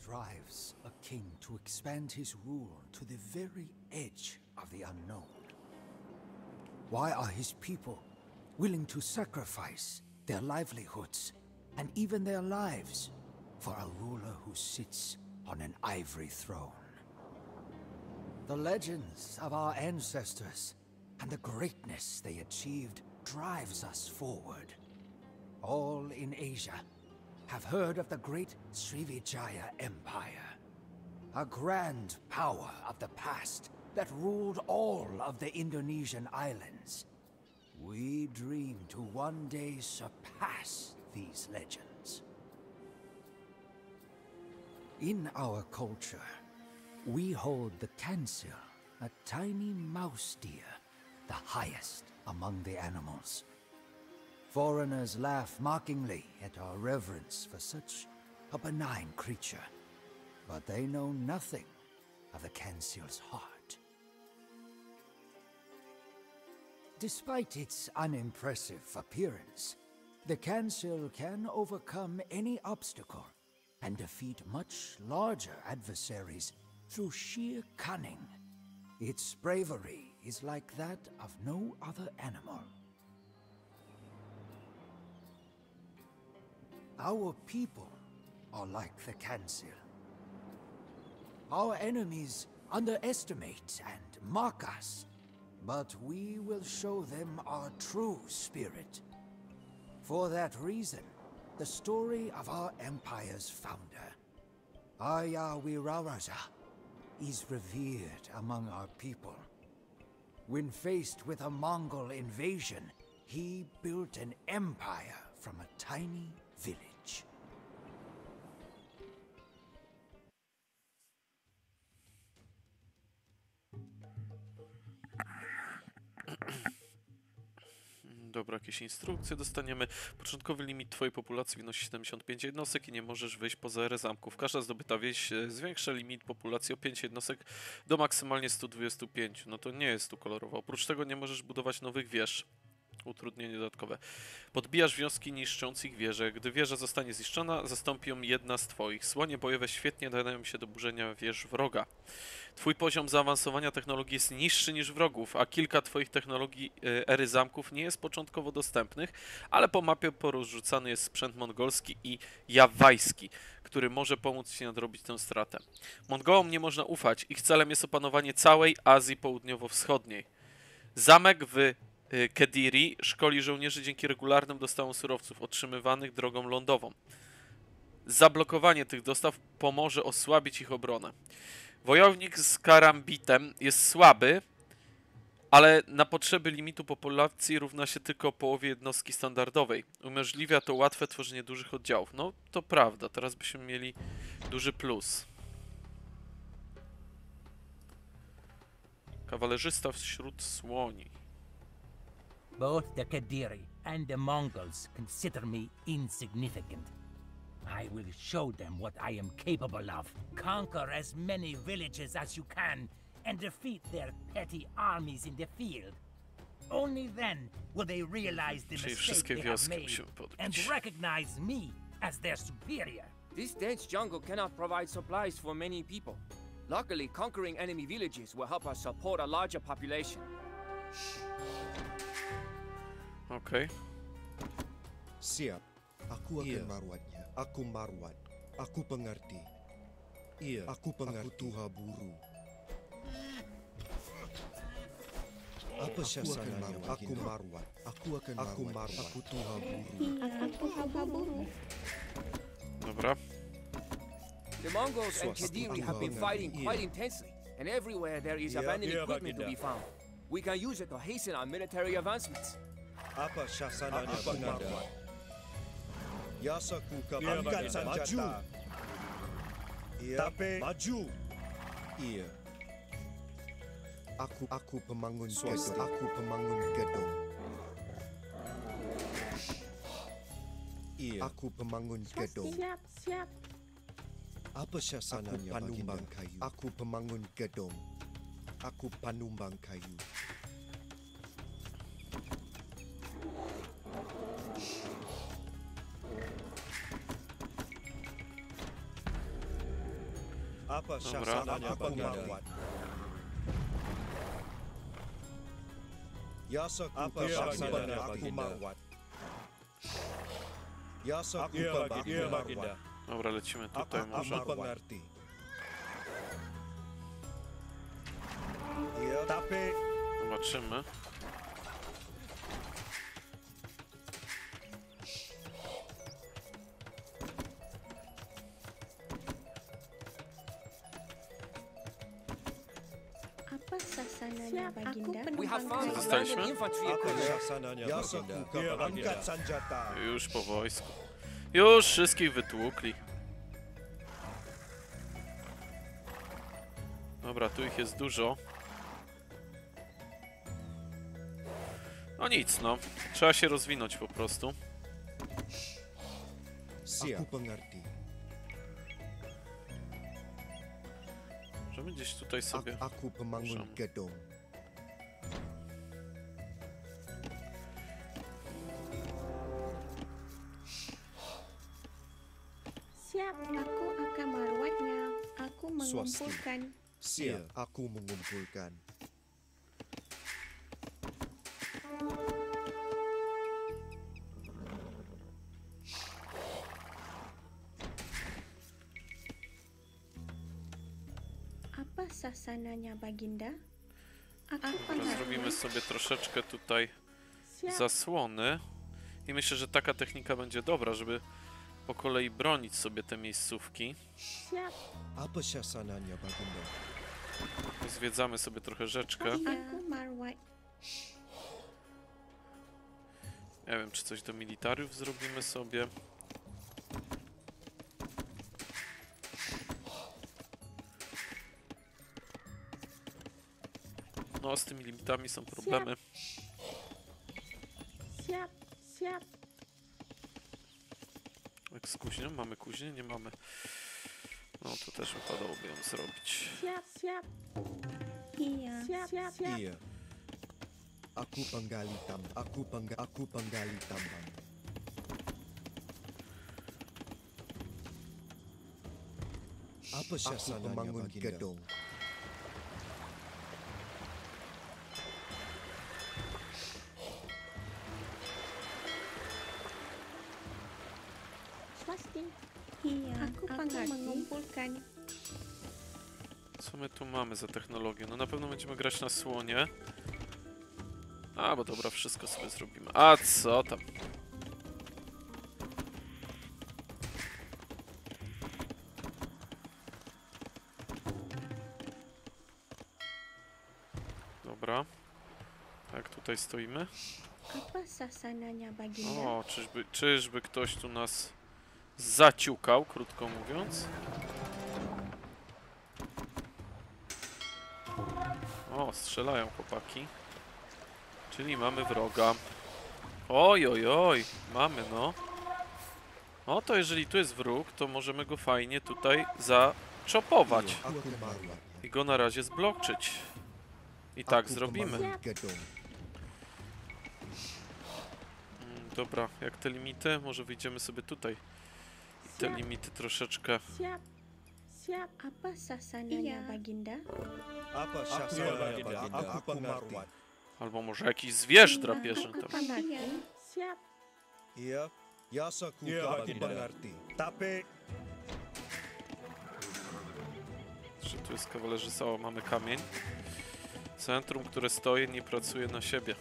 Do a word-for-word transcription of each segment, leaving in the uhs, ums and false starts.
drives a king to expand his rule to the very edge of the unknown? Why are his people willing to sacrifice their livelihoods and even their lives for a ruler who sits on an ivory throne? The legends of our ancestors and the greatness they achieved drives us forward. All in Asia have heard of the great Srivijaya Empire, a grand power of the past that ruled all of the Indonesian islands. We dream to one day surpass these legends. In our culture, we hold the Kansil, a tiny mouse deer, the highest among the animals. Foreigners laugh mockingly at our reverence for such a benign creature, but they know nothing of the Kansil's heart. Despite its unimpressive appearance, the Kansil can overcome any obstacle and defeat much larger adversaries through sheer cunning. Its bravery is like that of no other animal. Our people are like the Kansil. Our enemies underestimate and mock us, but we will show them our true spirit. For that reason, the story of our empire's founder, Arya Wiraraja, is revered among our people. When faced with a Mongol invasion, he built an empire from a tiny village. Dobra, jakieś instrukcje dostaniemy. Początkowy limit twojej populacji wynosi siedemdziesiąt pięć jednostek i nie możesz wyjść poza erę zamków. Każda zdobyta wieś zwiększa limit populacji o pięć jednostek do maksymalnie stu dwudziestu pięciu. No to nie jest tu kolorowo. Oprócz tego nie możesz budować nowych wież. Utrudnienie dodatkowe. Podbijasz wioski niszcząc ich wieże. Gdy wieża zostanie zniszczona, zastąpi ją jedna z twoich. Słonie bojowe świetnie nadają się do burzenia wież wroga. Twój poziom zaawansowania technologii jest niższy niż wrogów, a kilka twoich technologii ery zamków nie jest początkowo dostępnych, ale po mapie porozrzucany jest sprzęt mongolski i jawajski, który może pomóc ci nadrobić tę stratę. Mongołom nie można ufać. Ich celem jest opanowanie całej Azji Południowo-Wschodniej. Zamek w Kediri szkoli żołnierzy dzięki regularnym dostawom surowców otrzymywanych drogą lądową. Zablokowanie tych dostaw pomoże osłabić ich obronę. Wojownik z karambitem jest słaby, ale na potrzeby limitu populacji równa się tylko połowie jednostki standardowej. Umożliwia to łatwe tworzenie dużych oddziałów. No to prawda, teraz byśmy mieli duży plus. Kawalerzysta wśród słoni. Both the Kediri and the Mongols consider me insignificant. I will show them what I am capable of. Conquer as many villages as you can and defeat their petty armies in the field. Only then will they realize the mistake they have made and recognize me as their superior. This dense jungle cannot provide supplies for many people. Luckily, conquering enemy villages will help us support a larger population. Okay. Siap. Aku akan merawatnya. Aku merawat. Aku pengerti. Iya. Aku pengerti. Aku tuha buru. Apa siasannya? Aku merawat. Aku akan aku merawat. Aku tuha buru. Aku tuha buru. Dobra. The Mongols and Kediri have been fighting quite intensely, and everywhere there is abandoned equipment to be found. We can use it to hasten our military advancements. Apa siasannya pengaruh? Yasaku angkat senjata. Tapi maju. Iya. Aku aku pemangun gedung. Aku pemangun gedung. Iya. Aku pemangun gedung. Siap, siap. Apa siasannya panumbang kayu? Aku pemangun gedung. Aku panumbang kayu. Apa Dobra. syasananya Baginda? Yasa apa syasananya Baginda? Yasa kupa Baginda. Dobra, lecimy tutaj Aku może. pengerti. Iya, tapi Zobaczymy. Apa sasananya Baginda? We have found Zostaliśmy? abandoned infantry apa equipment. syasananya Baginda? Angkat senjata. Już po wojsku. Już wszystkich wytłukli. Dobra, tu ich jest dużo. No nic, no. Trzeba się rozwinąć po prostu. Aku pengerti. Możemy gdzieś tutaj sobie... Ak- Aku pemangun Możemy. gedung. Siap, aku akan merawatnya. Aku mengumpulkan. Siap, aku mengumpulkan. Apa sasananya Baginda? Aku Dobra, pengerti. zrobimy sobie troszeczkę tutaj Siap, zasłony. I myślę, że taka technika będzie dobra, żeby po kolei bronić sobie te miejscówki. siap. Apa syasananya Baginda? Zwiedzamy sobie trochę rzeczkę. Aku merawat. Nie wiem, czy coś do militariów zrobimy sobie. No, z tymi limitami są problemy. Siap, siap. Jak z kuźnią? Mamy kuźnię? Nie mamy. No, to też wypadałoby ją zrobić. Siap, siap. Iya, siap, siap, siap. Iya. Aku penggali tam. Aku pengga aku penggali tambang. Apa syasananya pemangun gedung? Swasti. Iya, aku, aku mengumpulkan. Co my tu mamy za technologię? No na pewno będziemy grać na słonie. A, bo dobra, wszystko sobie zrobimy. A co tam? Dobra. Tak, tutaj stoimy. Apa sasananya Baginda? O, czyżby, czyżby ktoś tu nas zaciukał, krótko mówiąc. O, strzelają chłopaki. Czyli mamy wroga. Oj, oj, oj, mamy no. No to jeżeli tu jest wróg, to możemy go fajnie tutaj zaczopować. Aku marwat. I go na razie zbloczyć. I tak Aku zrobimy. pemangun gedung. Mm, Dobra, jak te limity? Może wyjdziemy sobie tutaj. I te limity troszeczkę... Siap, siap. Apa sasananya Baginda? Apa syasananya Baginda? Aku pengerti. Albo może jakiś zwierz drapieżny Aku tam. pengerti. Siap. Iya. Yasa kupa aku pengerti. Tapi Czy tu jest kawalerzy Sała, mamy kamień. Centrum, które stoi, nie pracuje na siebie.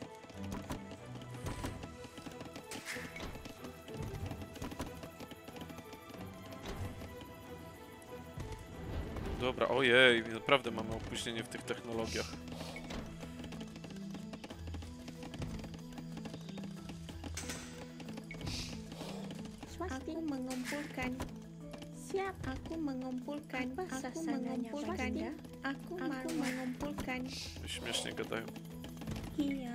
Dobra, ojej, naprawdę mamy opóźnienie w tych technologiach. Swasti. Aku mengumpulkan. Siap. Aku mengumpulkan. Apa sasananya Baginda? Aku, aku mengumpulkan. Śmiesznie gadają. Iya.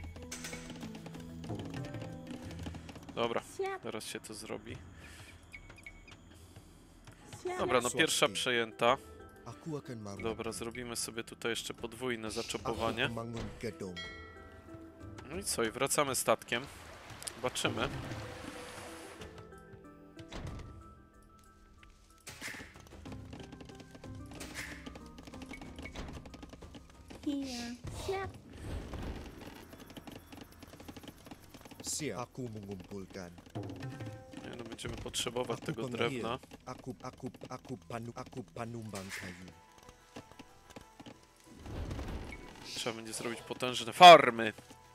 Dobra, Siap, teraz się to zrobi. siap. Dobra, no pierwsza Swasti. przejęta. aku akan marwat. Dobra, zrobimy sobie tutaj jeszcze podwójne Aku zaczopowanie. pemangun gedung. No i co, i wracamy statkiem. Zobaczymy. Iya, siap. Siap. Aku mengumpulkan. Nie, no będziemy potrzebować Aku tego pengahir. drewna. Aku aku aku panu aku panumbang kayu. Trzeba będzie zrobić potężne farmy.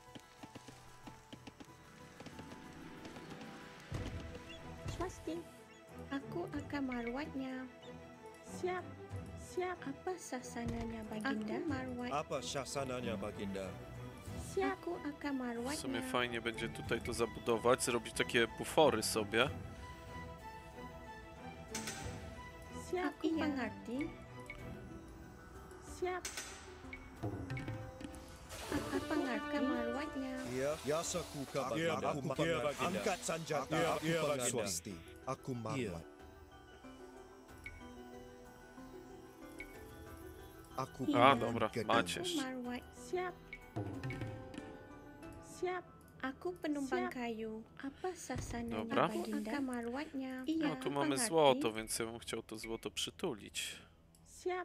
Swasti. Aku akan merawatnya. Siap. Siap. Apa sasananya, Baginda? Aku merawat. Apa syasananya, Baginda? Siap. Aku akan W sumie merawatnya. fajnie będzie tutaj to zabudować, zrobić takie bufory sobie. Siap. Aku mengerti. Siap. Aku akan merawatnya. Ya, yasaku ka Ya, Baginda. Aku ya, pengar- Baginda. angkat sanjata. Ya, Aku ya, pengar- Baginda. Swasti. Aku marwat. Aku Iya. A, pengar- dobra, gedung. macie. Aku merawat. Siap. Siap. Aku penumpang Siap. kayu. Apa sasananya, Dobra. Baginda? Aku akan merawatnya. Iya, No tu mamy mengerti. złoto, więc ja bym chciał to złoto przytulić. Siap.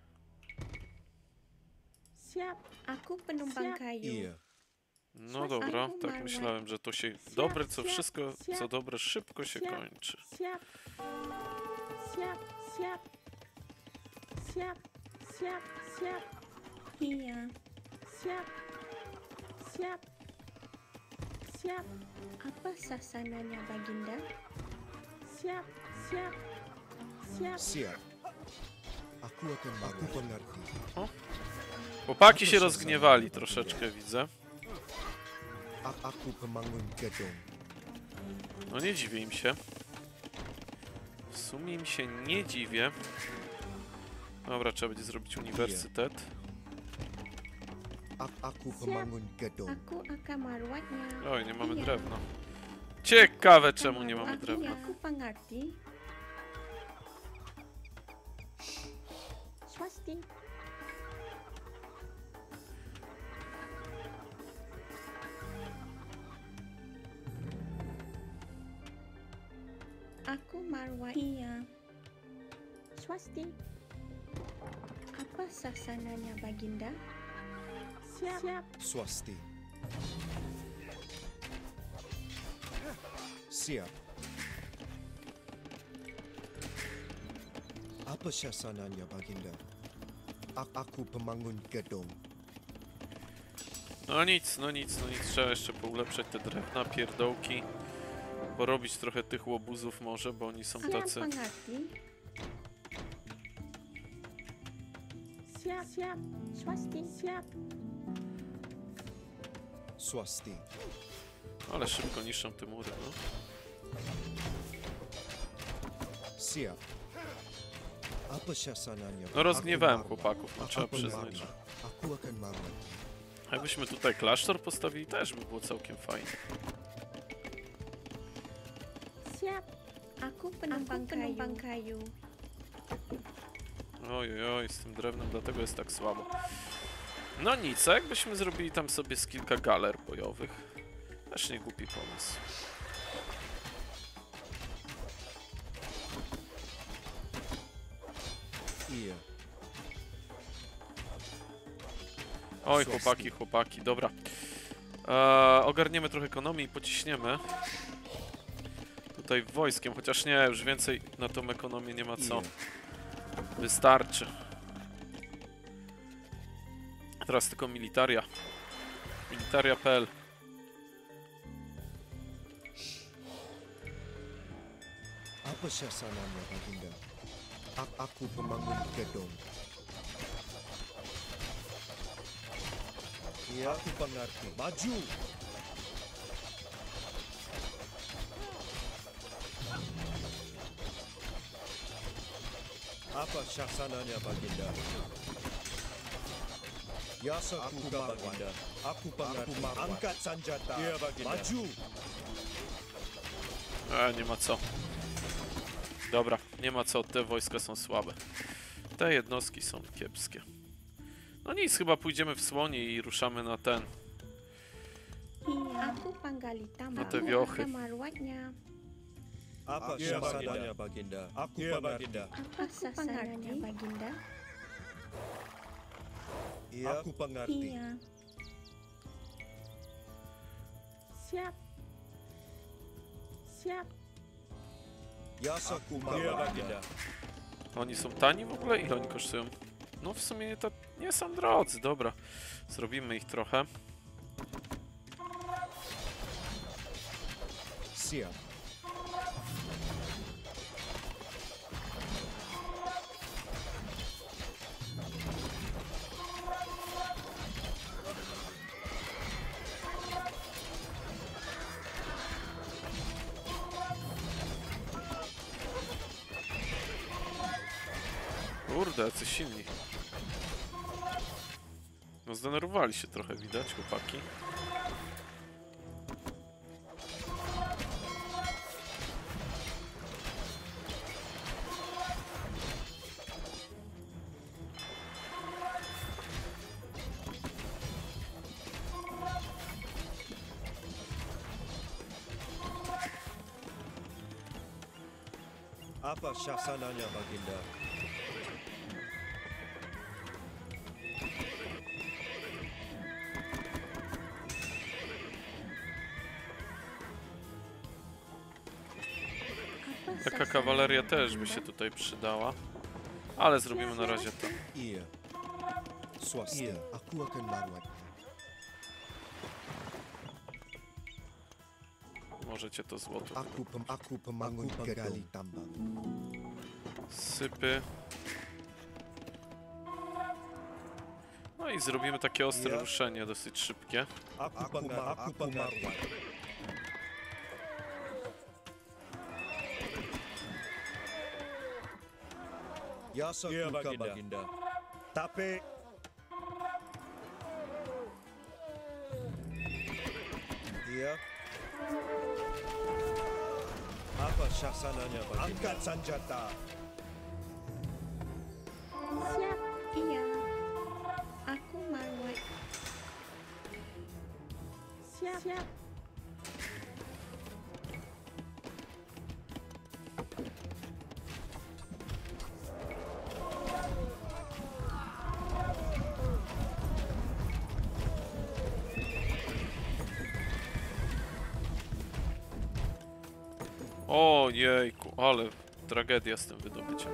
Siap. Aku penumpang Siap. kayu. Iya. No dobra, Aku tak marwat. myślałem, że to się Siap, dobre, co siap, wszystko, co siap. dobre, szybko się Siap. kończy. Siap. Siap. Siap. Siap. Siap. Siap. Iya. Siap. Siap. Siap. Apa sasananya, Baginda? Siap. Siap. Siap. Siap. Aku akan marwat. Aku pengerti. Chłopaki się rozgniewali troszeczkę, widzę. A- Aku pemangun gedung. No nie dziwię im się. W sumie im się nie dziwię. Dobra, trzeba będzie zrobić uniwersytet. A- Aku pemangun gedung. Aku akan merawatnya. Oj, nie mamy Iya. drewna. Ciekawe, Akan czemu nie mamy merawat- drewna. Iya, aku pengerti. Swasti. Aku merawat. Iya. Swasti. Apa sasananya, Baginda? Siap. Siap. Swasti. Siap. Apa syasananya, Baginda? A- Aku pemangun gedung. No nic, no nic, no nic. Trzeba jeszcze poulepszać te drewna, pierdołki. Porobić trochę tych łobuzów może, bo oni są Siap, tacy... mengerti. Siap. Siap. Swasti. Siap. Swasti. Ale szybko niszczą te mury, no. Siap. Apa syasananya? No rozgniewałem Aku marwat. chłopaków, no trzeba Aku przyznać, że... marwat. Aku akan marwat. Jakbyśmy tutaj klasztor postawili, też by było całkiem fajnie. Siap. Aku penumpang, penumpang kayu. Oj, oj, oj, z tym drewnem, dlatego jest tak słabo. No nic, a jakbyśmy zrobili tam sobie z kilka galer bojowych? Też nie głupi pomysł. Iya. Oj, chłopaki, chłopaki, dobra. Eee, ogarniemy trochę ekonomii i pociśniemy. Tutaj wojskiem, chociaż nie, już więcej na tą ekonomię nie ma co. Iya. Wystarczy. Teraz tylko militaria. militaria kropka p l. Apa syasananya, Baginda? A- Aku pemangun gedung. Ya, aku pengerti. Maju! Apa syasananya, Baginda? Ya, aku Baginda. Aku pengerti. Angkat sanjata. Ya, Baginda. Maju! E, nie ma co. Dobra, nie ma co, te wojska są słabe. Te jednostki są kiepskie. No nic, chyba pójdziemy w słonie i ruszamy na ten. Iya, aku panggalita. No te Aku wiochy. akan merawatnya. Apa Ya, syasananya, Baginda? Aku Ya, pengerti. Baginda. Apa sasananya, Baginda? Iya. Aku pengerti. Iya. Siap. Siap. Jasaku Baginda. Oni są tani w ogóle? Ile oni kosztują? No w sumie to nie są drodzy, dobra. Zrobimy ich trochę. Siap. Kurde, jacy silni. No zdenerwowali się trochę, widać, chłopaki. Apa syasananya Baginda? Taka kawaleria też by się tutaj przydała. Ale zrobimy na razie to. Iya. Swasta. Iya, aku akan merawat. Możecie to złoto. Aku pem aku pemangun gali tambang. Sypy. No i zrobimy takie ostre ruszenie, dosyć szybkie. Aku pengar aku pemarwat. Jasaku Iya, Baginda. Baginda. Tapi Iya. Apa syasananya Baginda? Angkat senjata. Siap. Iya. Aku Marwat. Siap. Siap. O jejku, ale tragedia z tym wydobyciem.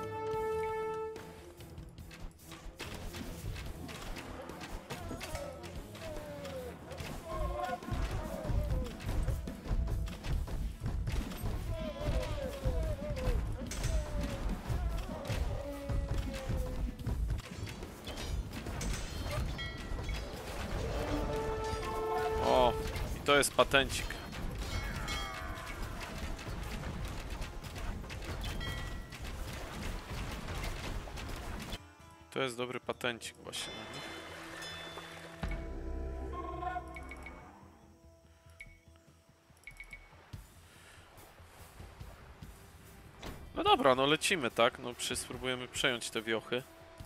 O, i to jest patencik. To jest dobry patencik właśnie na nich. No dobra, no lecimy, tak? No przy, spróbujemy przejąć te wiochy.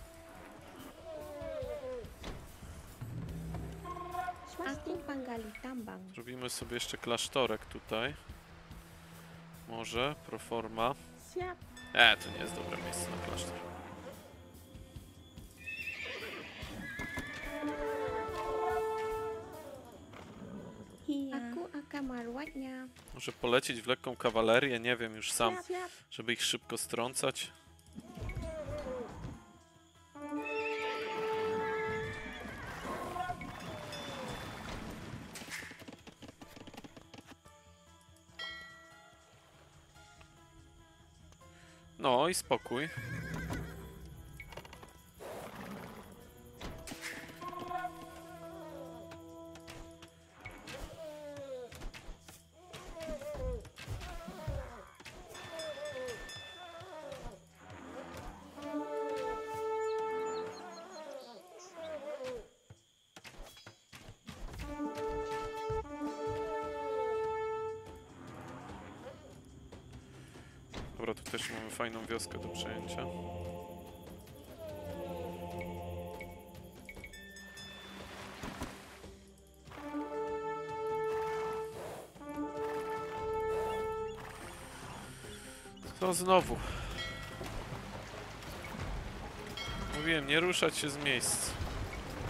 Aku panggali tambang. Zrobimy sobie jeszcze klasztorek tutaj. Może, proforma. Siap. E, to nie jest dobre miejsce na klasztor. Iya. Aku akan merawatnya. Może polecieć w lekką kawalerię, nie wiem już sam, Siap. Siap. żeby ich szybko strącać. No i spokój. Dobra, tu też mamy fajną wioskę do przejęcia. To znowu. Mówiłem, nie ruszać się z miejsc.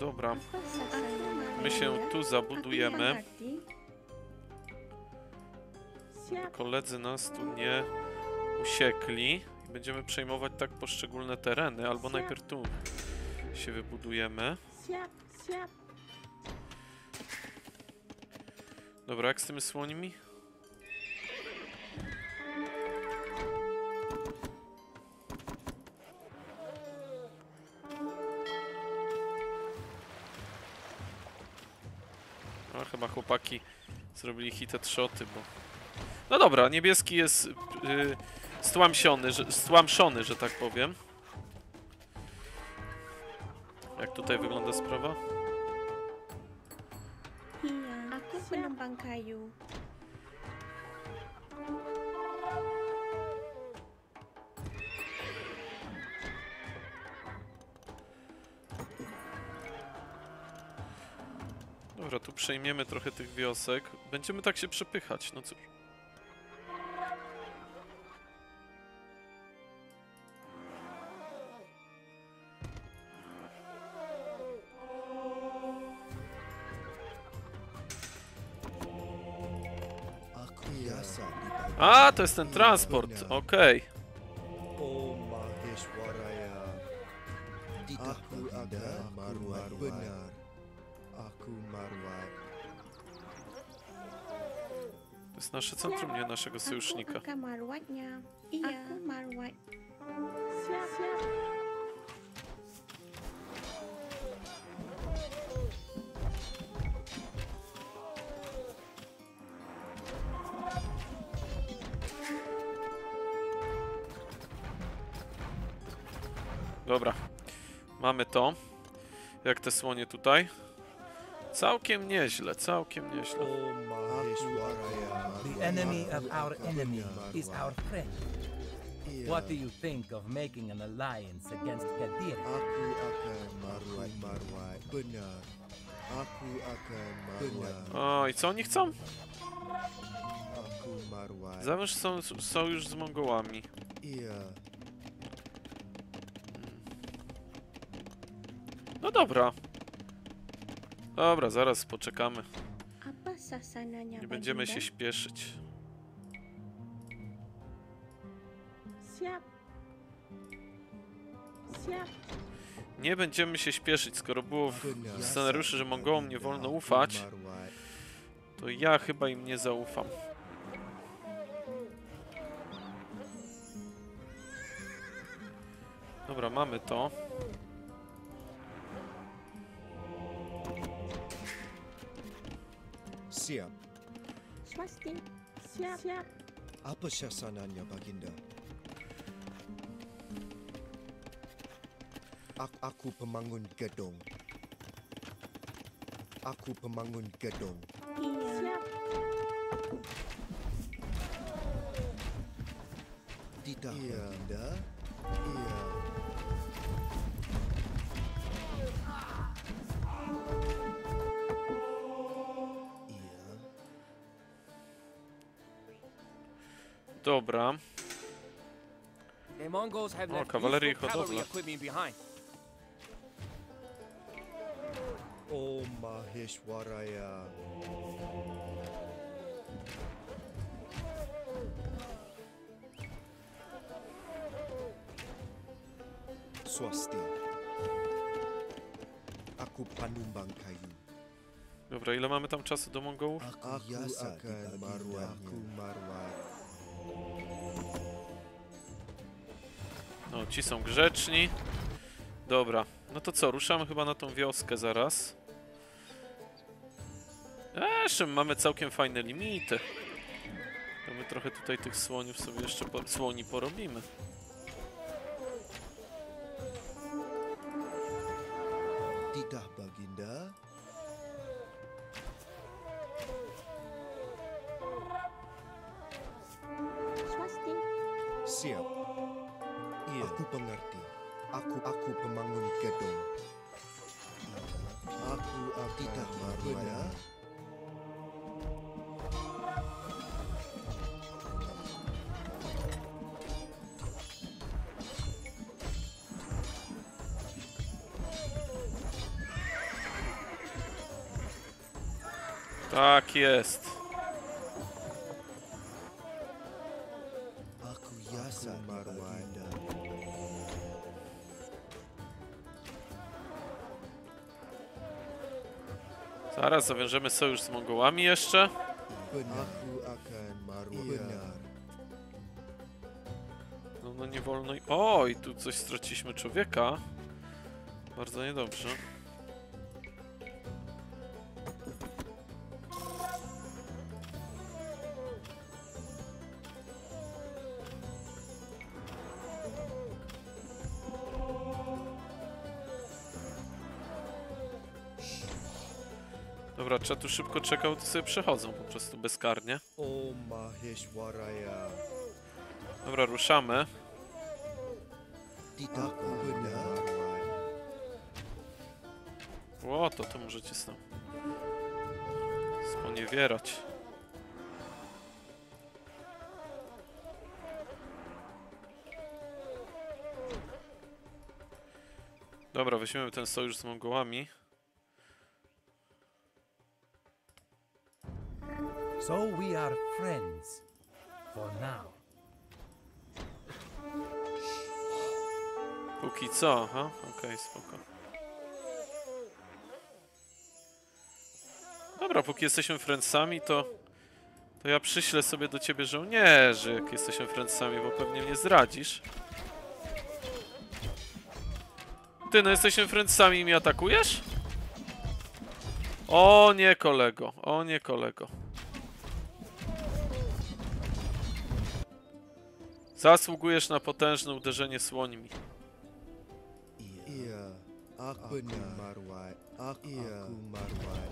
Dobra. Apa sasaran My się Anda? tu Aku zabudujemy. mengerti. Siap. Koledzy nas tu nie usiekli. I będziemy przejmować tak poszczególne tereny, albo najpierw tu się wybudujemy. Siap, siap. Dobra, jak z tymi słońmi? No, chyba chłopaki zrobili hitet shoty, bo... No dobra, niebieski jest yy, stłamsiony, że, stłamszony, że tak powiem. Jak tutaj wygląda sprawa? Iya, aku penumpang kayu. Dobra, tu przejmiemy trochę tych wiosek. Będziemy tak się przepychać, no cóż. Aku biasa dipanggil A, to jest ten transport, okej. Om Maheshwaraya. Aku akan marwat benar. Aku marwat. To jest nasze centrum, nie naszego sojusznika. Aku akan marwatnya. Iya, aku marwat. Siap, siap. Dobra, mamy to. Jak te słonie tutaj? Całkiem nieźle, całkiem nieźle. Om Maheshwaraya. The enemy of our enemy is our friend. Iya. What do you think of making an alliance against Kadiri? Aku akan marwat marwat benar. Aku akan marwat. O, i co oni chcą? Aku marwat. Zawsze są sojusz z Mongołami. Iya. No dobra. Dobra, zaraz poczekamy. Apa sasananya, Nie będziemy się Baginda? śpieszyć. Siap. Siap. Nie będziemy się śpieszyć, skoro było w Benar. scenariuszu, że Mongołom nie wolno Aku ufać, marwat. to ja chyba im nie zaufam. Dobra, mamy to. Siap. Swasti. Siap, siap. Apa sasananya, Baginda? Aku, aku pemangun gedung. Aku pemangun gedung. Iya. Siap. Tidak, Baginda. Iya. Iya. Dobra. The Mongols have O, left kawalerii useful cavalry hodowla. equipment behind. Om Maheshwaraya. Swasti. Aku panumbang kayu. Dobra, ile mamy tam czasu do Mongołów? Aku akan marwat. Aku marwat. No, ci są grzeczni. Dobra, no to co, ruszamy chyba na tą wioskę zaraz. Eee, jeszcze mamy całkiem fajne limity. To my trochę tutaj tych słoniów sobie jeszcze po, słoni porobimy. Tidak, Baginda. Swasti. Siap. Iya. Aku pengerti. Aku aku pemangun gedung. Aku aku tidak marwat. Tak jest. Aku yasa di baginda. Zaraz zawiążemy sojusz z Mongołami jeszcze. Benar. Aku akan Marwat. Benar. No, no nie wolno... i- O, i tu coś straciliśmy człowieka. Bardzo niedobrze. Dobra, trzeba tu szybko czekał, to sobie przechodzą po prostu bezkarnie. Om Maheshwaraya. Dobra, ruszamy. Tidak benar. O, to to możecie sam sponiewierać. Dobra, weźmiemy ten sojusz z Mongołami. So we are friends. For now. Póki co, aha, okej, spoko. Dobra, póki jesteśmy friendsami, to... To ja przyślę sobie do ciebie żołnierzy, jak jesteśmy friendsami, bo pewnie mnie zdradzisz. Ty, no jesteśmy friendsami i mnie atakujesz? O nie, kolego, o nie, kolego. Zasługujesz na potężne uderzenie słońmi. Iya, aku Marwat. Aku Marwat.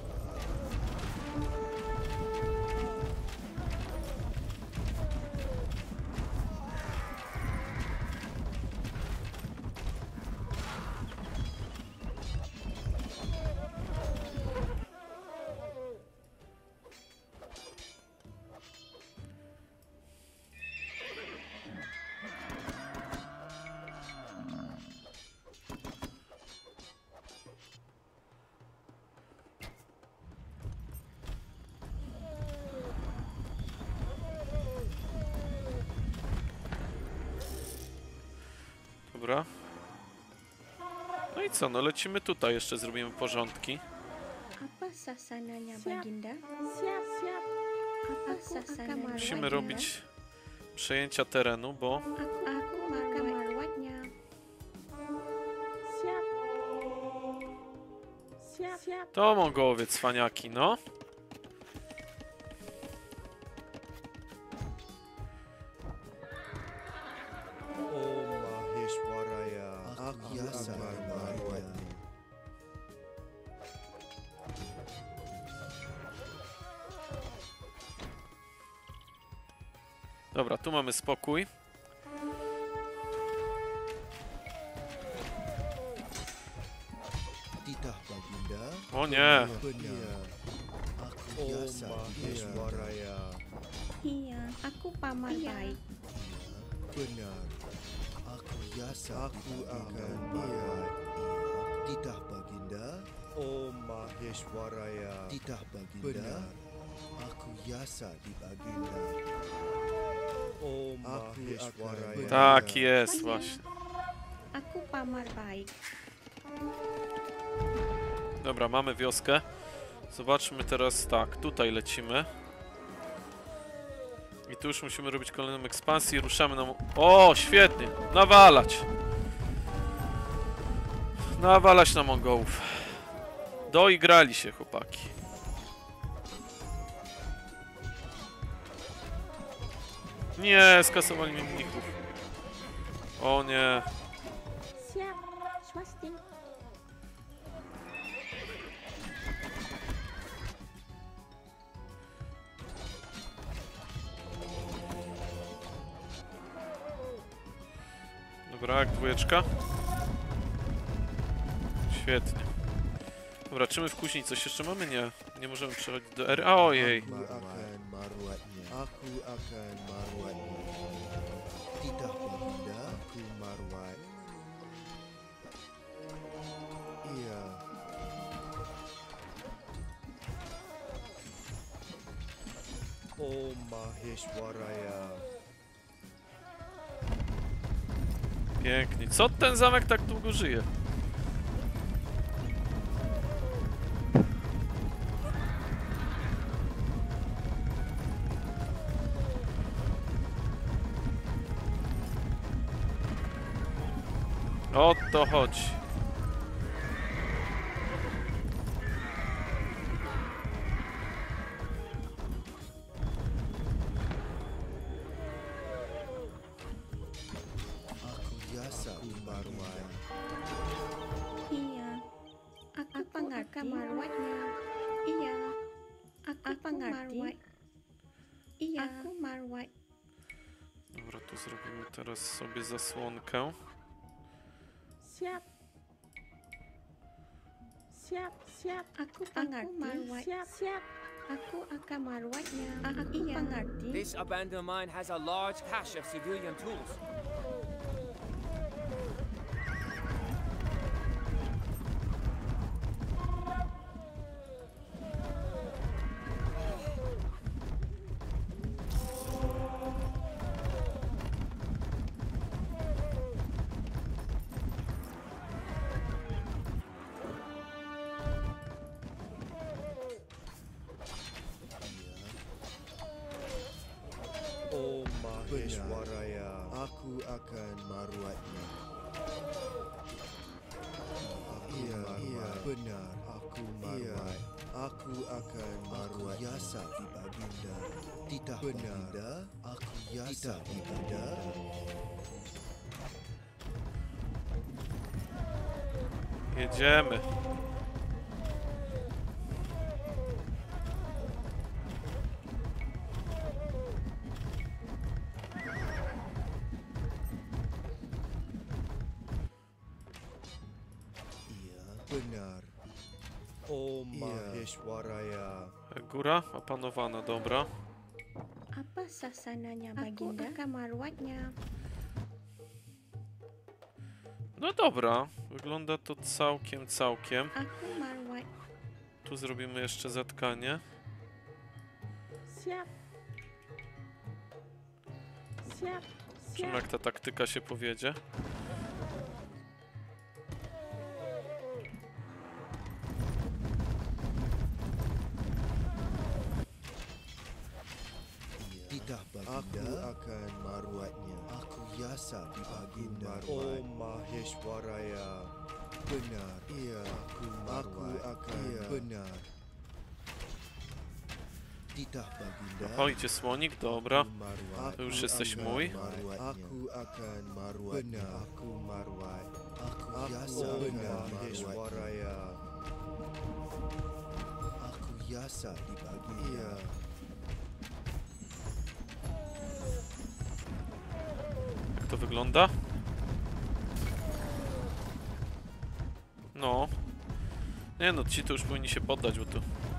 Dobra. No i co, no lecimy tutaj, jeszcze zrobimy porządki. Apa sasananya Baginda? Siap, siap. Apa Aku sasananya akan Musimy Baginda? robić przejęcia terenu, bo... Aku, aku makan marwatnya. Siap. Siap, siap. To Mongołowie cwaniaki, no. Om Maheshwaraya. Aku yasa Marwat. Dobra, tu mamy spokój. Tidak baginda. O nie! Benar. Aku yasa Maheshwaraya. Iya, aku pamar baik. Benar. Aku yasa. Aku akan Marwat. Tidak baginda. Om Maheshwaraya. Tidak baginda. Benar. Aku yasa di baginda. Om Maheshwaraya. Tak jest, właśnie. Aku pamar baik. Dobra, mamy wioskę. Zobaczmy teraz tak, tutaj lecimy. I tu już musimy robić kolejną ekspansję i ruszamy na... O, świetnie! Nawalać! Nawalać na Mongołów. Doigrali się, chłopaki. Nie, skasowali mi mnichów. O nie. Siap. Swasti. Dobra, jak dwójeczka. Świetnie. Dobra, czy my w kuźni coś jeszcze mamy? Nie. Nie możemy przechodzić do ery. A ojej. Aku akan marwatnya. Aku akan marwatnya. Tidak baginda. Aku marwat. Iya. Maheshwaraya. Pięknie. Co ten zamek tak długo żyje? O to chodzi. Iya. Aku pengerti marwatnya. Iya. Aku pengerti. Iya. Aku marwat. Dobra, tu zrobimy teraz sobie zasłonkę. Siap. Siap, siap. Aku pengerti. Siap, siap. Aku akan marwatnya. Aku pengerti. This abandoned mine has a large cache of civilian tools. Oh Maheshwaraya, aku akan merawatnya. Iya, iya, benar. Aku merawat. Aku akan merawat jasa di baginda. Tidak benar. Aku jasa di baginda. Jedziemy. Benar. Oh Maheshwaraya. Góra opanowana, dobra. Apa sasananya baginda? Aku akan marwatnya. No dobra, wygląda to całkiem, całkiem. Aku marwat. Tu zrobimy jeszcze zatkanie. Siap. Siap. Zobaczymy, jak ta taktyka się powiedzie. Tidak baginda. Aku akan merawatnya. Aku jasa di baginda. Oh Maheshwaraya. Benar. Iya. Aku merawat. Aku akan iya. Benar. Tidak baginda. O, idzie słonik, dobra. To już jesteś mój. Aku akan merawat. Benar. Aku merawat. Aku jasa benar. Maheshwaraya. Aku jasa di baginda. Iya. Jak to wygląda? No. Nie no, ci to już powinni się poddać, bo to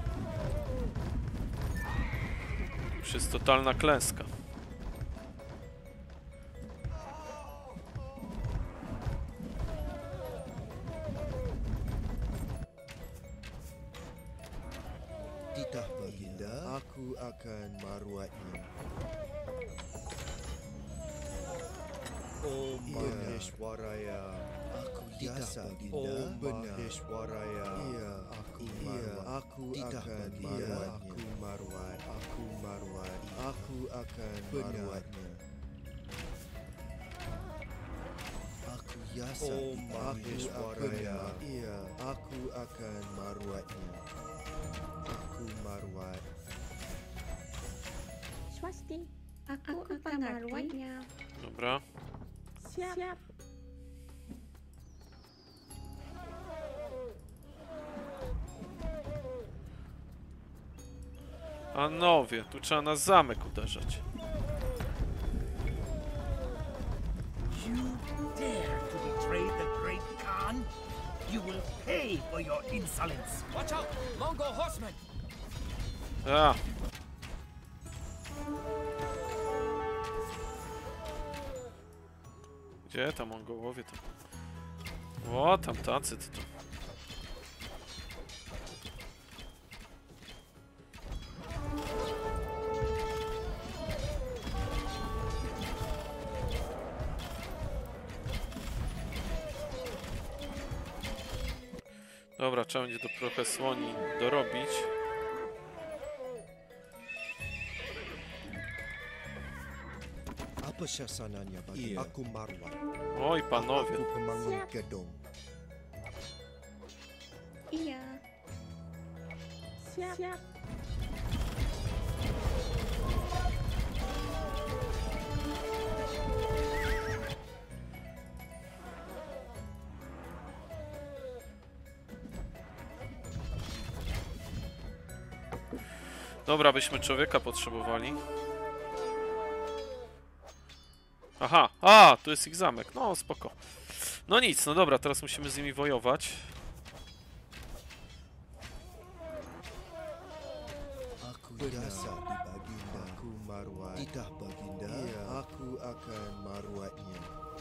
już jest totalna klęska. Tidak baginda. Aku akan merawatnya. Oh Maheshwaraya. Aku jasa baginda. Oh Maheshwaraya. Iya. Aku merawat. Aku akan merawat. Aku merawat. Aku merawat. Aku akan merawatnya. Aku jasa. Oh Maheshwaraya. Iya. Aku akan merawatnya. Aku merawat. Swasti. Aku, aku akan merawatnya. Dobra. Siap. Siap. Panowie, tu trzeba na zamek uderzać. You dare to betray the great Khan? You will pay for your insolence. Watch out! Mongol horsemen! A. Gdzie tam Mongołowie tam? O, tam tacy to. Dobra, trzeba będzie to trochę słoni dorobić. Apa syasananya bagi aku Marwan? Oj, panowie. Aku pembangun gedung. Iya. Siap. Siap. Dobra, byśmy człowieka potrzebowali. Aha, a, tu jest ich zamek. No, spoko. No nic, no dobra, teraz musimy z nimi wojować. Aku berasa di baginda. Aku Marwan. Titah baginda. Iya, aku akan merawatnya.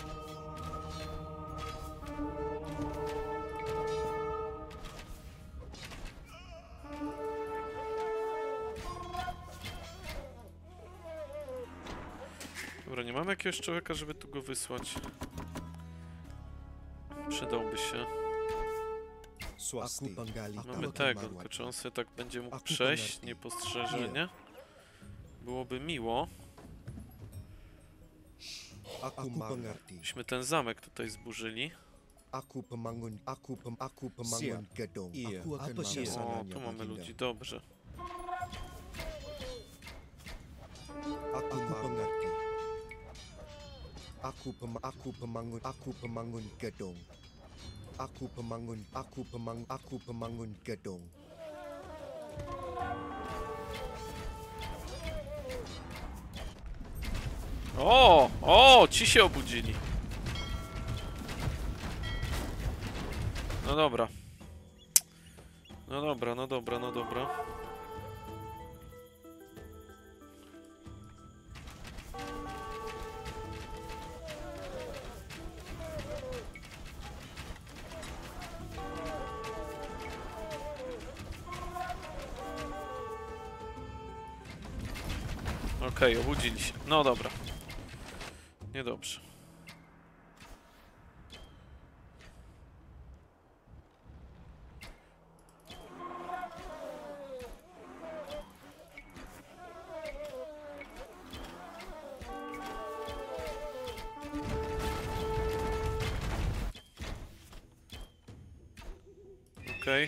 Dobra, nie mamy jakiegoś człowieka, żeby tu go wysłać. Przydałby się. Swasti. Mamy tego, tylko czy on sobie tak będzie mógł przejść niepostrzeżenie? Byłoby miło. Byśmy ten zamek tutaj zburzyli. Aku pembangun, aku pem, aku pembangun gedung. Aku akan O, tu mamy ludzi, dobrze. Aku mengerti. Aku pem, aku pembangun, aku pembangun gedung. Aku pembangun, aku pemang, aku pembangun gedung. O, o, ci się obudzili. No dobra. No dobra, no dobra, no dobra. Okej, okay, obudzili się. No dobra. Niedobrze. Okej. Okay.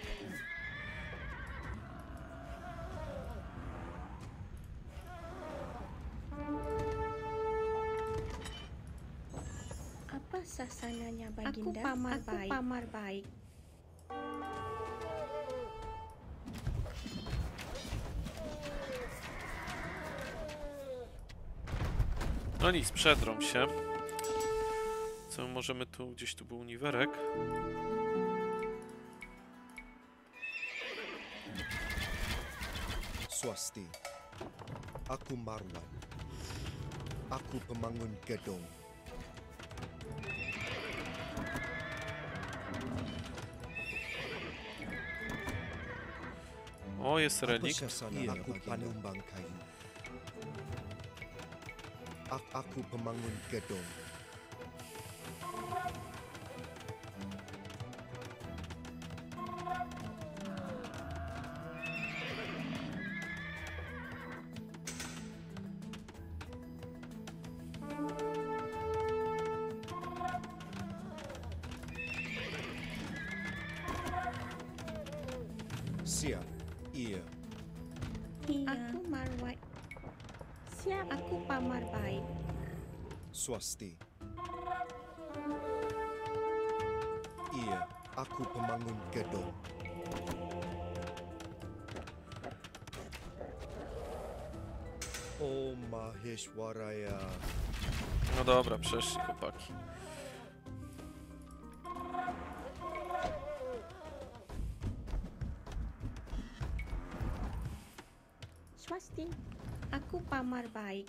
Apa sasananya baginda? Aku pamar aku baik. Pamar baik. No nic, przedrą się. Co możemy tu, gdzieś tu był uniwerek. Swasti. Aku Marwan. Aku pembangun gedung. O, jest relikt. Aku panumbang kayu. Aku pembangun gedung. Siap. Iya. Iya. Aku Marwan. Siap. Aku pamar baik. Swasti. Iya, aku pembangun gedung. O Maheshwaraya. No dobra, przeszli chłopaki. Swasti. Aku pamar baik.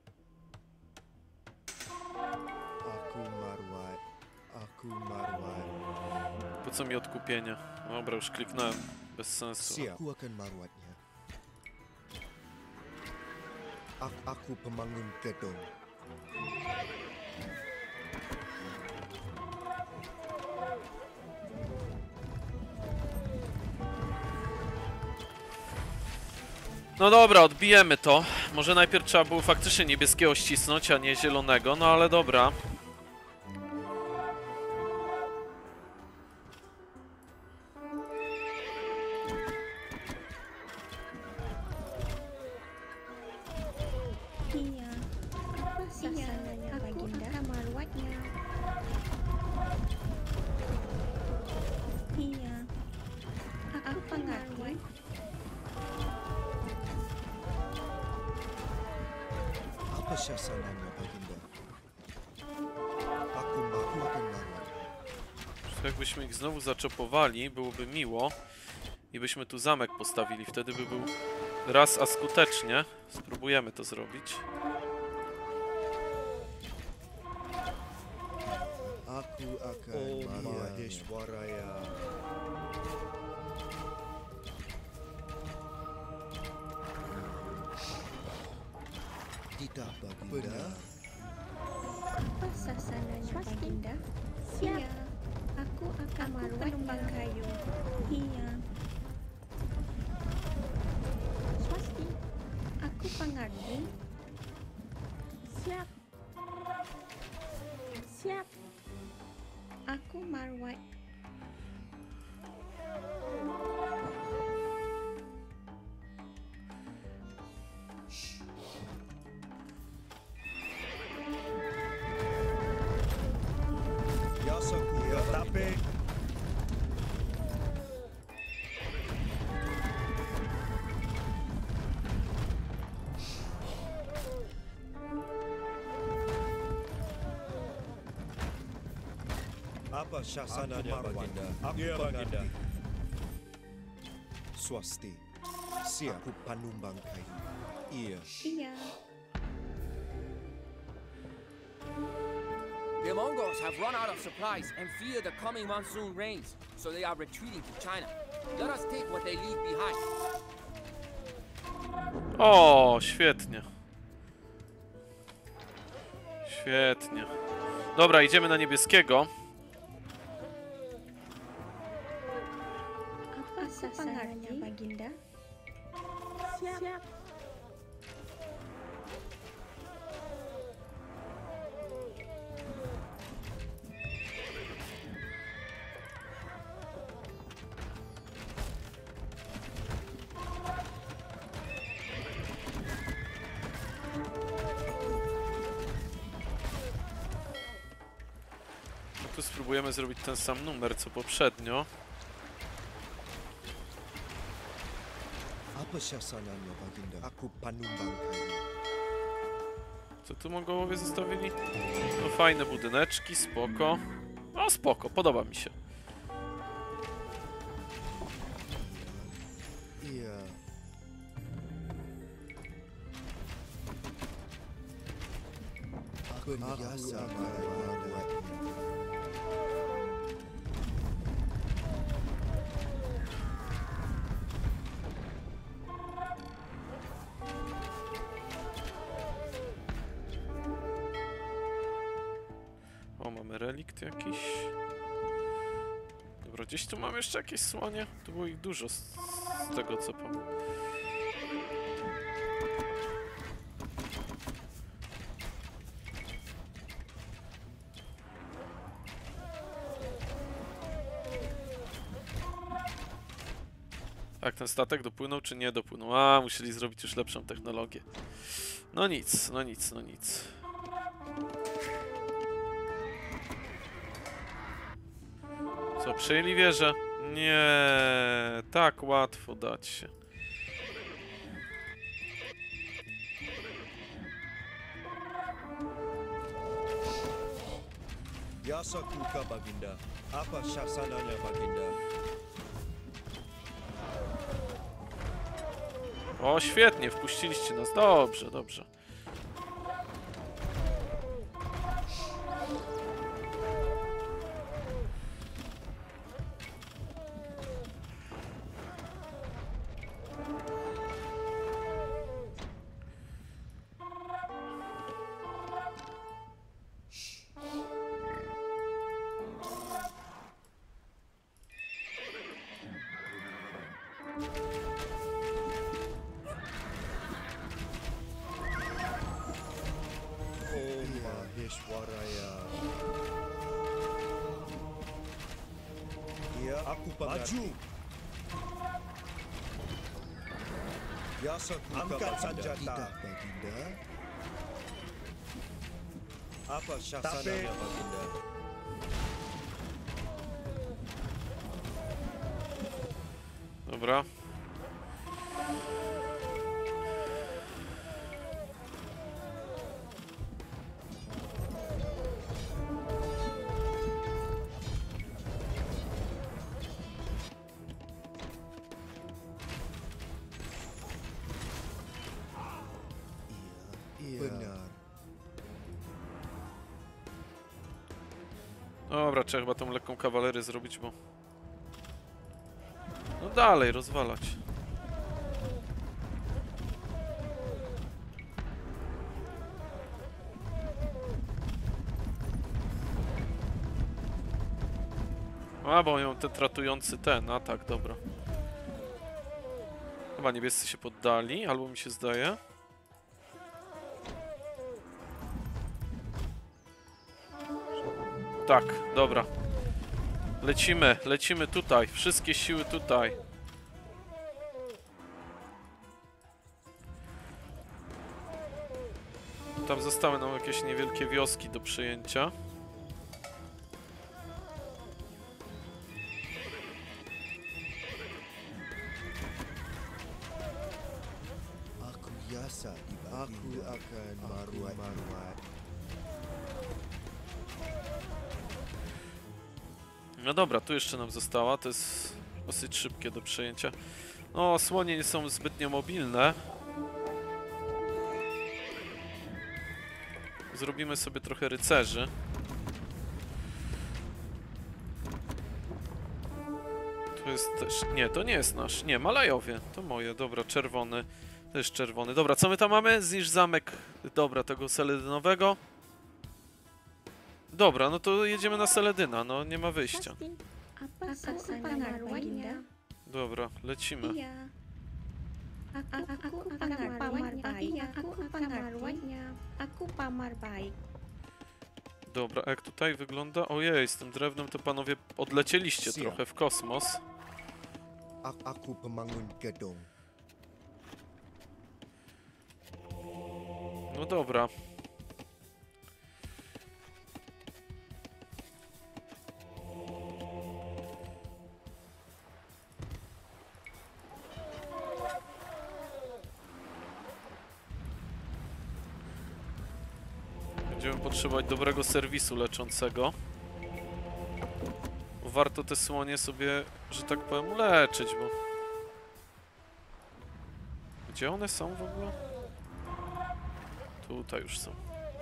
Aku Marwan. Aku Marwan. Po co mi odkupienie? Dobra, już kliknąłem. Bez sensu. Siap. Aku akan merawatnya. Aku, aku pembangun gedung. No dobra, odbijemy to. Może najpierw trzeba było faktycznie niebieskiego ścisnąć, a nie zielonego, no ale dobra. Iya. Apa sasarannya, Baginda? Aku merawatnya. Iya. Aku pengerti. Apa sasarannya, Baginda? Aku mahu kenalan. Jakbyśmy ich znowu zaczopowali, byłoby miło. I byśmy tu zamek postawili, wtedy by był raz a skutecznie. Spróbujemy to zrobić. Aku akan Maheshwaraya. Tidak, Baginda. Apa sasarannya, Baginda? Siap. Iya. Aku akan merawatnya. Kayu. Iya. Swasti. Aku pengerti. Siap. Siap. Aku merawat. Yasaku ya tapi apa sasananya, Baginda? Aku Baginda. Swasti. Siap. Aku panumbang kayu. Iya. Iya. The Mongols have run out of supplies and fear the coming monsoon rains, so they are retreating to China. Let us take what they leave behind. O, świetnie. Świetnie. Dobra, idziemy na niebieskiego. Apa sasarannya, Baginda? Siap. Siap. Tu spróbujemy zrobić ten sam numer co poprzednio. Apa sasananya, Baginda? Aku panumbang kayu. Co tu Mongołowie zostawili? No fajne budyneczki, spoko. No spoko, podoba mi się. Iya. Aku biasa merawatnya. O, mamy relikt jakiś. Dobra, gdzieś tu mamy jeszcze jakieś słonie? Tu było ich dużo z, z tego co pamiętam. Tak, ten statek dopłynął czy nie dopłynął? A, musieli zrobić już lepszą technologię. No nic, no nic, no nic. Co, przejęli wieżę? Nie, tak łatwo dać się. Yasaku ka, Baginda. Apa sasananya, Baginda? O, świetnie, wpuściliście nas. Dobrze, dobrze. Iya, aku maju. Biasaku angkat senjata. Tidak, Baginda. Apa syasananya, Baginda? Dobra. Benar. Dobra, trzeba chyba tą lekką kawalerię zrobić, bo... No dalej, rozwalać. A, bo mają ten tratujący ten atak, dobra. Chyba niebiescy się poddali, albo mi się zdaje. Tak, dobra. Lecimy, lecimy tutaj. Wszystkie siły tutaj. Tam zostały nam jakieś niewielkie wioski do przejęcia. Aku biasa. Aku akan maruat. No dobra, tu jeszcze nam została. To jest dosyć szybkie do przejęcia. No, słonie nie są zbytnio mobilne. Zrobimy sobie trochę rycerzy. To jest też... Nie, to nie jest nasz. Nie, Malajowie. To moje. Dobra, czerwony. To jest czerwony. Dobra, co my tam mamy? Zniszcz zamek. Dobra, tego seledynowego. Dobra, no to jedziemy na Seledyna. No, nie ma wyjścia. Apa sasana marwahnya? Dobra, lecimy. Iya. Aku aku pamar baik. Aku pamarwahnya. Aku pamar baik. Dobra, a jak tutaj wygląda? Ojej, z tym drewnem to panowie odlecieliście Siap. trochę w kosmos. Aku pemangun gedung. No dobra. Będziemy potrzebować dobrego serwisu leczącego. Warto te słonie sobie, że tak powiem, uleczyć, bo... Gdzie one są w ogóle? Tutaj już są.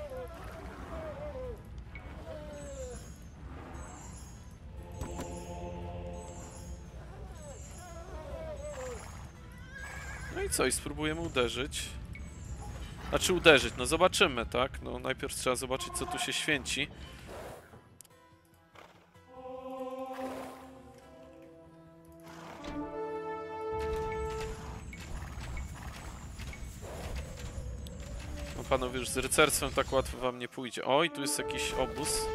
No i co? I spróbujemy uderzyć. Znaczy uderzyć, no zobaczymy, tak? No najpierw trzeba zobaczyć, co tu się święci. No panowie, już z rycerstwem tak łatwo wam nie pójdzie. Oj, tu jest jakiś obóz.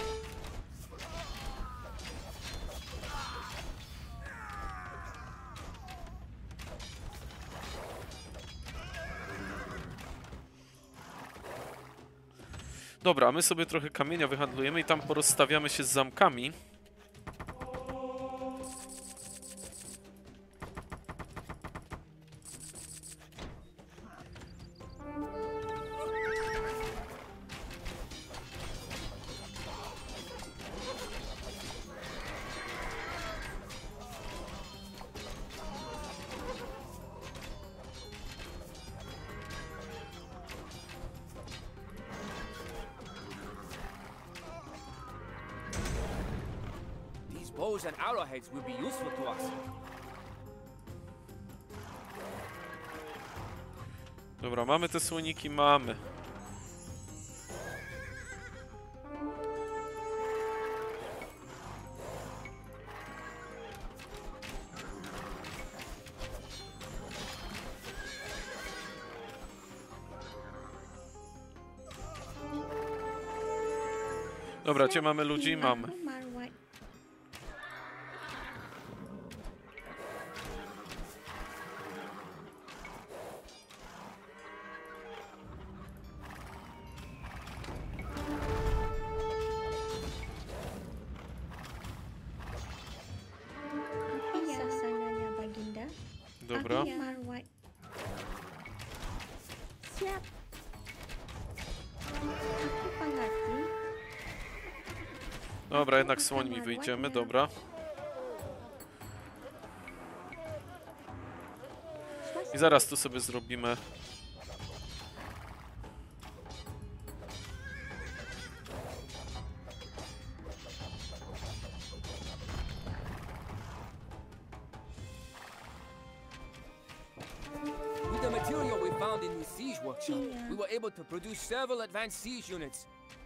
Dobra, my sobie trochę kamienia wyhandlujemy i tam porozstawiamy się z zamkami. Bows and arrowheads will be useful to us. Dobra, mamy te słoniki, mamy. Dobra, gdzie mamy ludzi? Mamy. Dobra. Marwat. Siap. Aku pengerti. Dobra, jednak słońmi wyjdziemy, dobra. I zaraz tu sobie zrobimy. With the material we found in the siege workshop, we were able to produce several advanced siege units.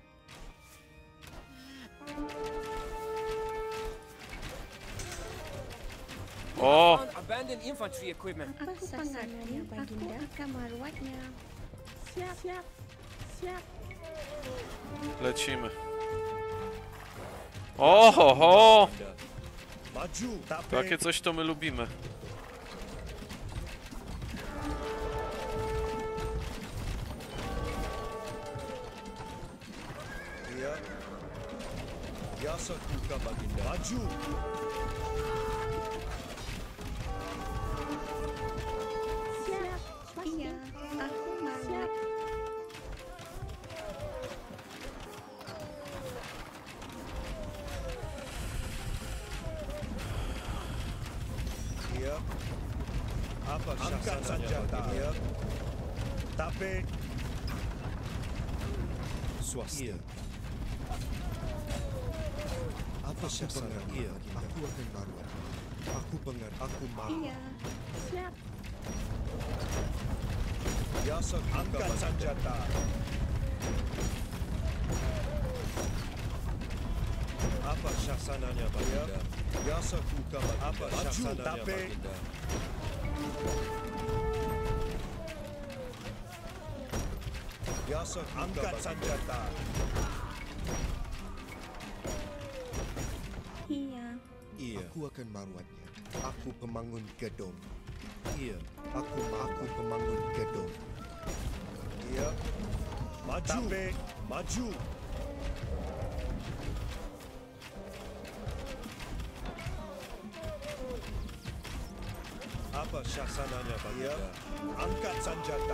O! Found abandoned infantry equipment. Apa sasarannya, Baginda? Aku akan merawatnya. Siap, siap, siap. Lecimy. Oho! Maju, tapek. Takie coś to my lubimy. Iya. Biasa kuka Baginda. Maju. Siap. Iya, aku merawat. Iya. Apa angkat senjata? Iya. Tapek. Swasta. Iya. Apa syasana? Iya. Aku akan marwat. Aku pengar. Aku marwat. Iya. Siap. Biasa angkat senjata. Apa syasananya, Baginda? Biasa kuka apa syasananya, Baginda? Biasa angkat senjata. Iya. Iya. Aku akan marwatnya. Aku pemangun gedung. Iya. Aku aku pemangun gedung. Iya. Maju. Tapek. Maju. Apa syasananya, Baginda? Iya. Angkat senjata.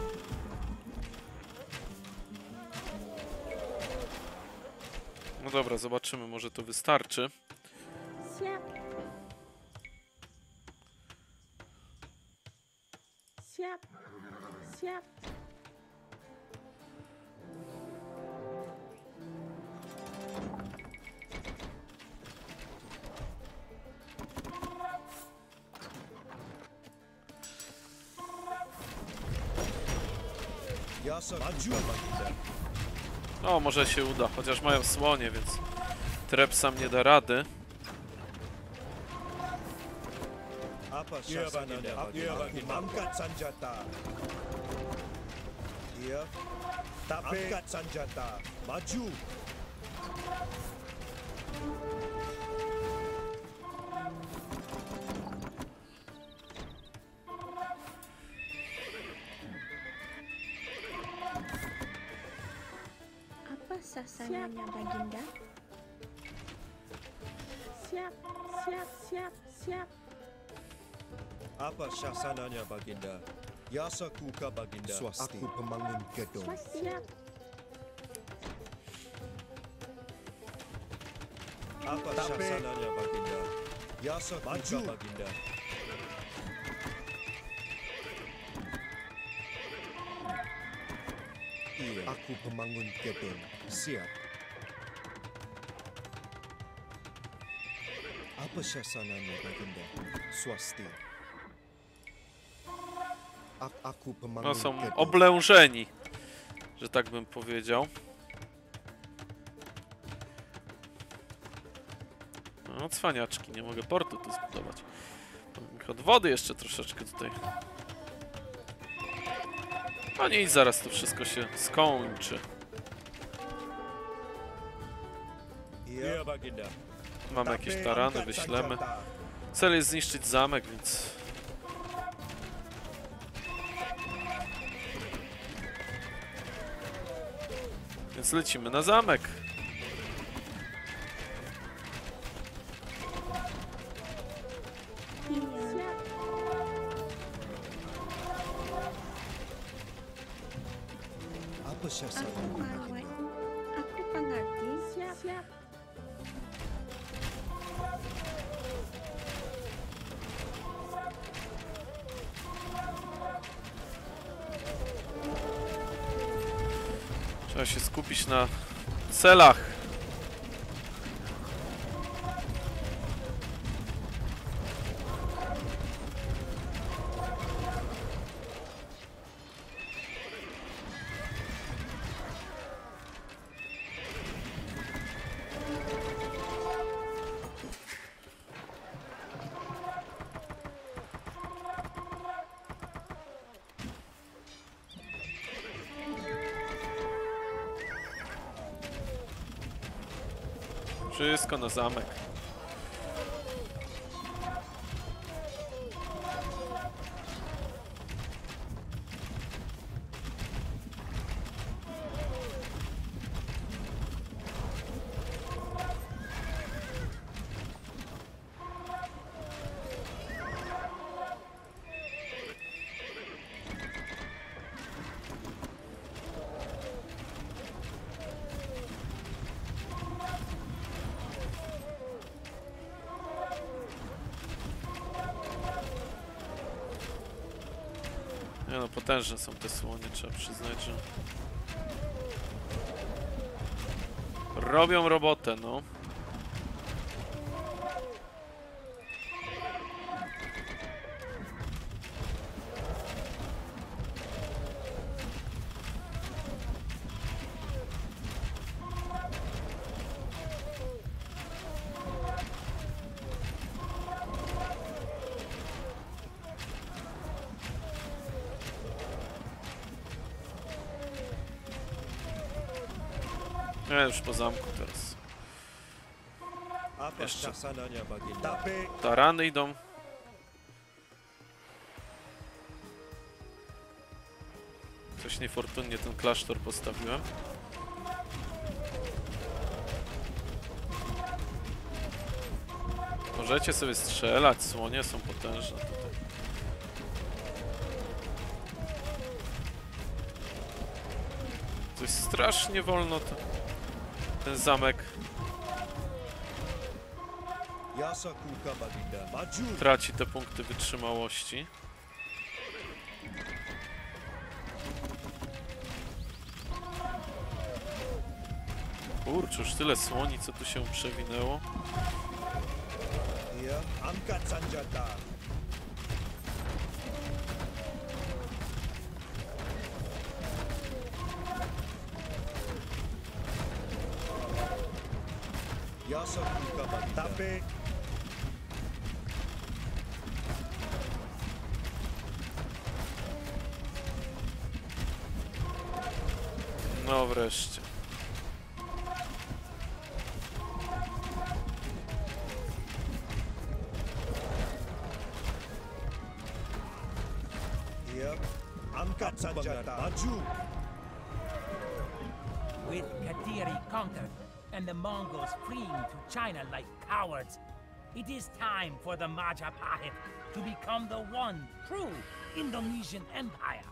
No dobra, zobaczymy, może to wystarczy. Siap. Siap. Siap. Biasa maju, Baginda. No, może się uda, chociaż mają słonie, więc Trep sam nie da rady. Apa syasananya, Baginda? Angkat senjata. Iya. Tapek. Angkat senjata. Maju. Apa sasarannya, Baginda? Siap, siap, siap, siap. Apa syasananya, Baginda? Biasa kuka, Baginda. Swasti. Aku pemangun gedung. Siap. Apa syasananya, Baginda? Biasa kuka, Baginda. Iya. Aku pemangun gedung. Siap. Apa syasananya, Baginda? Swasti. Ak aku pemangun No są gedung. oblężeni, że tak bym powiedział. No cwaniaczki, nie mogę portu tu zbudować. Od wody jeszcze troszeczkę tutaj. No nic, zaraz to wszystko się skończy. Iya, Baginda. Mamy jakieś tarany, wyślemy. Cel jest zniszczyć zamek, więc... Więc lecimy na zamek. Iya. Syasana. Aku Marwat. Aku pengerti. Siap. Siap. Trzeba się skupić na celach. Wszystko na zamek. Nie no, potężne są te słonie, trzeba przyznać, że robią robotę, no. Ja już po zamku teraz. Apa Jeszcze. sasananya Baginda? Tapi Tarany idą. Coś niefortunnie ten klasztor postawiłem. Możecie sobie strzelać, słonie są potężne tutaj. Coś strasznie wolno to, ten zamek Yasakuka Baginda. Maju. traci te punkty wytrzymałości. Kurczę, już tyle słoni, co tu się przewinęło. Ya, angkat senjata. Yasakuka Baginda. Tapi No wreszcie. ya, angkat senjata. Maju. With Kadiri conquered and the Mongols fleeing to China like cowards, it is time for the Majapahit to become the one true Indonesian empire.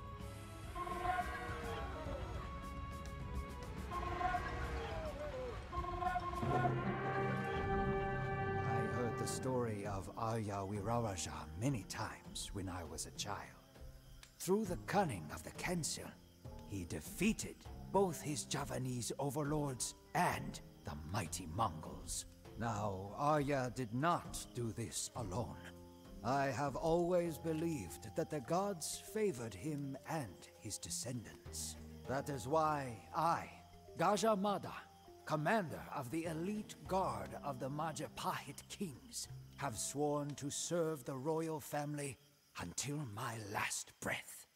I heard the story of Arya Wiraraja many times when I was a child. Through the cunning of the Kensal, he defeated both his Javanese overlords and the mighty Mongols. Now, Arya did not do this alone. I have always believed that the gods favored him and his descendants. That is why I, Gajamada, commander of the elite guard of the Majapahit kings, have sworn to serve the royal family until my last breath.